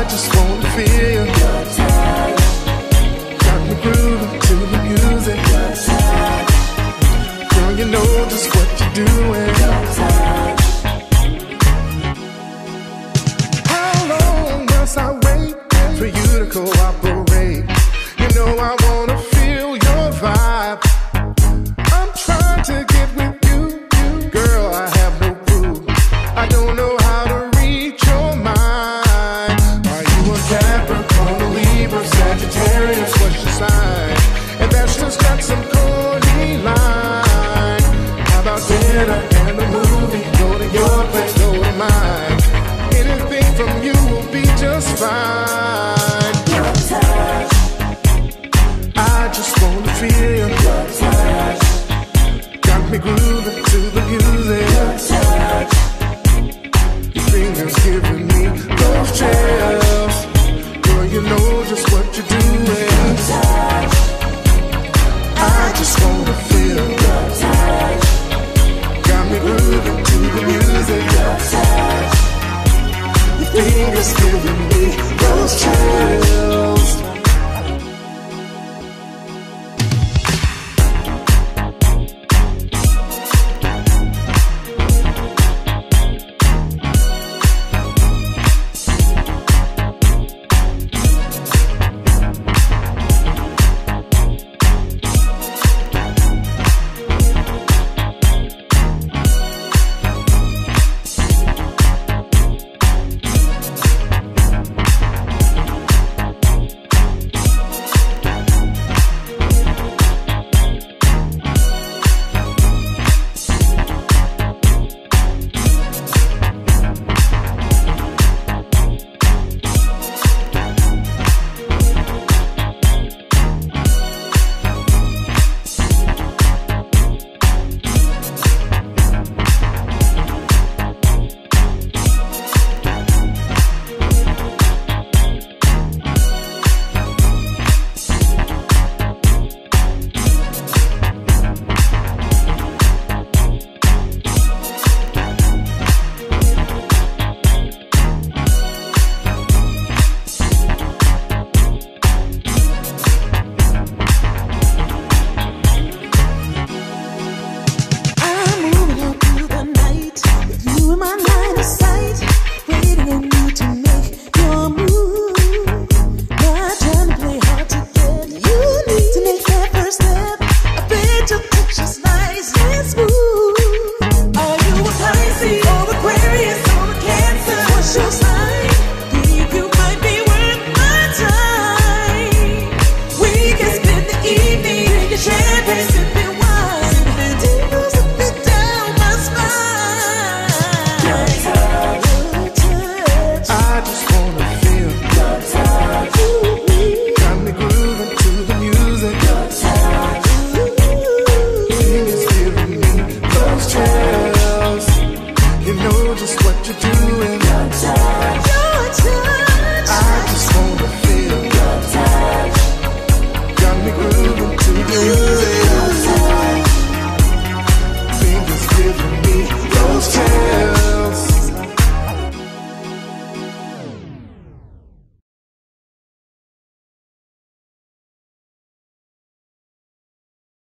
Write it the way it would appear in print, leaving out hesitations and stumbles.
just wanna feel your touch. Got me grooving to the music. Your touch. Girl, you know just what you're doing. Your touch. How long must I wait for you to cooperate? You know I wanna feel your vibe. I'm trying to get with you, girl, I have no clue. I don't know how to read your mind. Are you a Capricorn, a Libra, Sagittarius? What's your sign? And that's just got some corny line. How about dinner and a movie? Go to your place, go to mine. Anything from you will be just fine. Your touch. I just wanna feel your touch. Got me grooving to the music. Your touch. Your fingers giving me those chills. Girl, you know just what you're doing. Your touch. I just wanna feel your touch. Got me grooving to the music. Your touch. Your fingers giving me those chills.